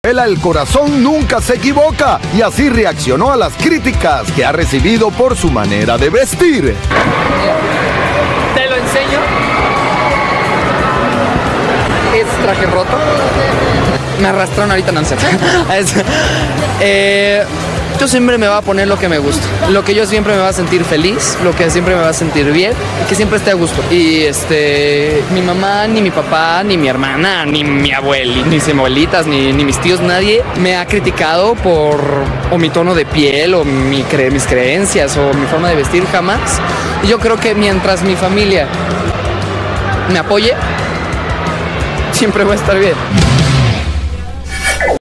El corazón nunca se equivoca y así reaccionó a las críticas que ha recibido por su manera de vestir. Te lo enseño. Es traje roto. Me arrastraron ahorita, no sé. Yo siempre me voy a poner lo que me gusta, lo que yo siempre me va a sentir feliz, lo que siempre me va a sentir bien, que siempre esté a gusto. Y mi mamá, ni mi papá, ni mi hermana, ni mi abuelita, ni mis abuelitas, ni mis tíos, nadie me ha criticado por o mi tono de piel o mis creencias o mi forma de vestir, jamás. Y yo creo que mientras mi familia me apoye, siempre voy a estar bien.